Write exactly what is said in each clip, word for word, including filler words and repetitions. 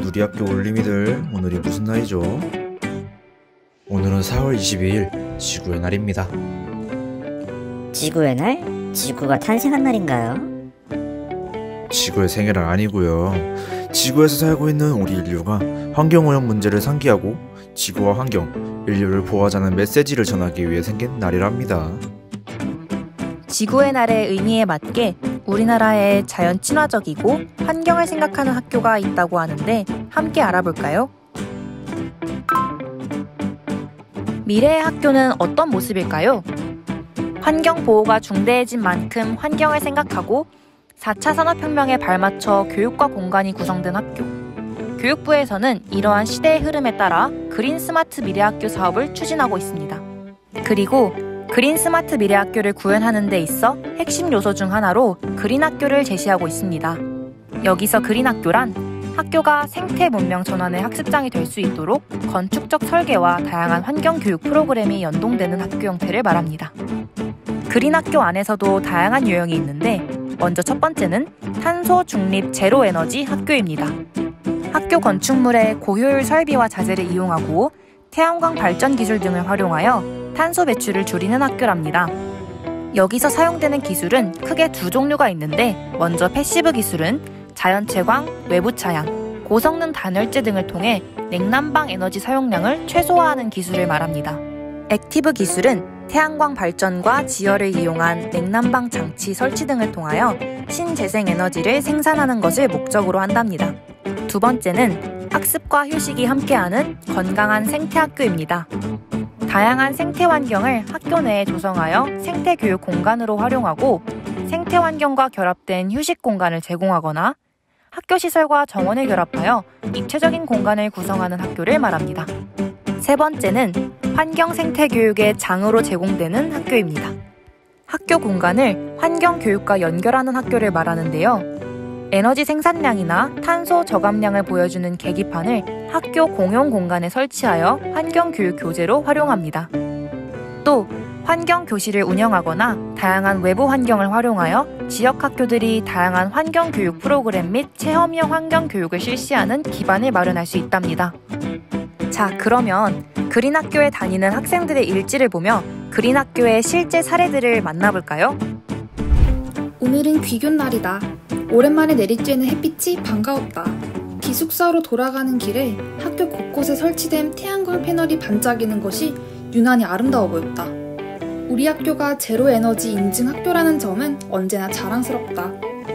우리 학교 올림이들, 오늘이 무슨 날이죠? 오늘은 사월 이십이일 지구의 날입니다. 지구의 날? 지구가 탄생한 날인가요? 지구의 생일은 아니고요. 지구에서 살고 있는 우리 인류가 환경오염 문제를 상기하고 지구와 환경, 인류를 보호하자는 메시지를 전하기 위해 생긴 날이랍니다. 지구의 날의 의미에 맞게 우리나라에 자연 친화적이고 환경을 생각하는 학교가 있다고 하는데 함께 알아볼까요? 미래의 학교는 어떤 모습일까요? 환경 보호가 중대해진 만큼 환경을 생각하고 사 차 산업혁명에 발맞춰 교육과 공간이 구성된 학교. 교육부에서는 이러한 시대의 흐름에 따라 그린 스마트 미래학교 사업을 추진하고 있습니다. 그리고 그린 스마트 미래학교를 구현하는 데 있어 핵심 요소 중 하나로 그린학교를 제시하고 있습니다. 여기서 그린학교란 학교가 생태 문명 전환의 학습장이 될 수 있도록 건축적 설계와 다양한 환경교육 프로그램이 연동되는 학교 형태를 말합니다. 그린학교 안에서도 다양한 유형이 있는데 먼저 첫 번째는 탄소 중립 제로 에너지 학교입니다. 학교 건축물의 고효율 설비와 자재를 이용하고 태양광 발전 기술 등을 활용하여 탄소 배출을 줄이는 학교랍니다. 여기서 사용되는 기술은 크게 두 종류가 있는데 먼저 패시브 기술은 자연채광, 외부 차양, 고성능 단열재 등을 통해 냉난방 에너지 사용량을 최소화하는 기술을 말합니다. 액티브 기술은 태양광 발전과 지열을 이용한 냉난방 장치 설치 등을 통하여 신재생 에너지를 생산하는 것을 목적으로 한답니다. 두 번째는 학습과 휴식이 함께하는 건강한 생태학교입니다. 다양한 생태 환경을 학교 내에 조성하여 생태 교육 공간으로 활용하고 생태 환경과 결합된 휴식 공간을 제공하거나 학교 시설과 정원을 결합하여 입체적인 공간을 구성하는 학교를 말합니다. 세 번째는 환경 생태 교육의 장으로 제공되는 학교입니다. 학교 공간을 환경 교육과 연결하는 학교를 말하는데요. 에너지 생산량이나 탄소 저감량을 보여주는 계기판을 학교 공용 공간에 설치하여 환경교육 교재로 활용합니다. 또 환경 교실을 운영하거나 다양한 외부 환경을 활용하여 지역 학교들이 다양한 환경교육 프로그램 및 체험형 환경교육을 실시하는 기반을 마련할 수 있답니다. 자, 그러면 그린학교에 다니는 학생들의 일지를 보며 그린학교의 실제 사례들을 만나볼까요? 오늘은 귀균 날이다. 오랜만에 내리쬐는 햇빛이 반가웠다. 기숙사로 돌아가는 길에 학교 곳곳에 설치된 태양광 패널이 반짝이는 것이 유난히 아름다워 보였다. 우리 학교가 제로 에너지 인증 학교라는 점은 언제나 자랑스럽다.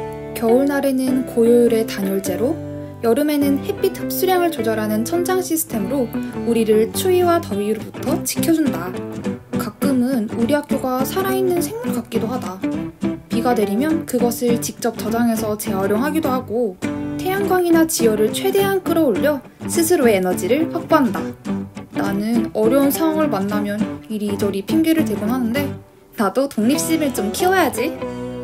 겨울날에는 고효율의 단열재로, 여름에는 햇빛 흡수량을 조절하는 천장 시스템으로 우리를 추위와 더위로부터 지켜준다. 가끔은 우리 학교가 살아있는 생물 같기도 하다. 비가 내리면 그것을 직접 저장해서 재활용하기도 하고 태양광이나 지열을 최대한 끌어올려 스스로의 에너지를 확보한다. 나는 어려운 상황을 만나면 이리저리 핑계를 대곤 하는데 나도 독립심을 좀 키워야지.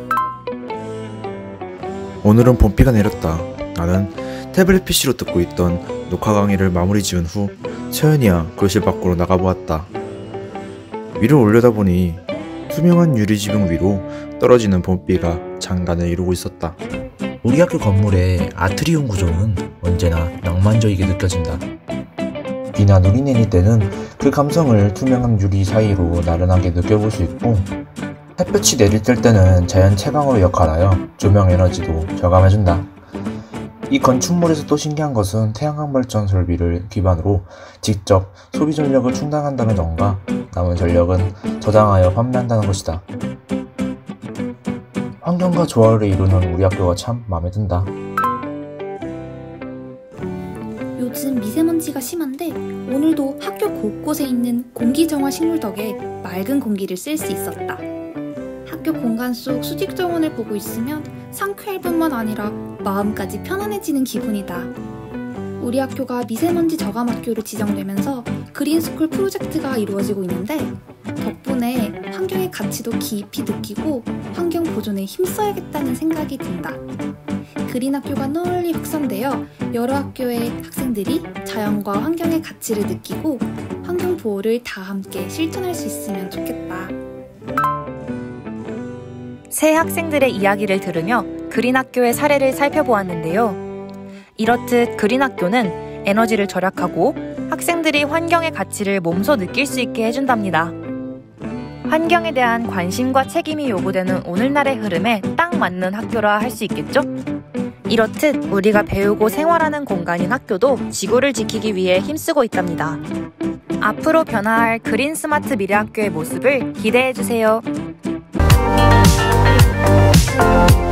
오늘은 봄비가 내렸다. 나는 태블릿 피시로 듣고 있던 녹화 강의를 마무리 지은 후 서연이야 교실 밖으로 나가보았다. 위로 올려다보니 투명한 유리지붕 위로 떨어지는 봄비가 장관을 이루고 있었다. 우리 학교 건물의 아트리움 구조는 언제나 낭만적이게 느껴진다. 비나 눈이 내릴 때는 그 감성을 투명한 유리 사이로 나른하게 느껴볼 수 있고 햇볕이 내릴 때는 자연 채광으로 역할하여 조명 에너지도 저감해준다. 이 건축물에서 또 신기한 것은 태양광 발전 설비를 기반으로 직접 소비 전력을 충당한다는 점과 남은 전력은 저장하여 판매한다는 것이다. 환경과 조화를 이루는 우리 학교가 참 마음에 든다. 요즘 미세먼지가 심한데 오늘도 학교 곳곳에 있는 공기정화 식물 덕에 맑은 공기를 쓸 수 있었다. 학교 공간 속 수직 정원을 보고 있으면 상쾌할 뿐만 아니라 마음까지 편안해지는 기분이다. 우리 학교가 미세먼지 저감 학교로 지정되면서 그린스쿨 프로젝트가 이루어지고 있는데 덕분에 환경의 가치도 깊이 느끼고 환경 보존에 힘써야겠다는 생각이 든다. 그린학교가 널리 확산되어 여러 학교의 학생들이 자연과 환경의 가치를 느끼고 환경 보호를 다 함께 실천할 수 있으면 좋겠다. 새 학생들의 이야기를 들으며 그린학교의 사례를 살펴보았는데요. 이렇듯 그린 학교는 에너지를 절약하고 학생들이 환경의 가치를 몸소 느낄 수 있게 해준답니다. 환경에 대한 관심과 책임이 요구되는 오늘날의 흐름에 딱 맞는 학교라 할 수 있겠죠? 이렇듯 우리가 배우고 생활하는 공간인 학교도 지구를 지키기 위해 힘쓰고 있답니다. 앞으로 변화할 그린 스마트 미래 학교의 모습을 기대해주세요.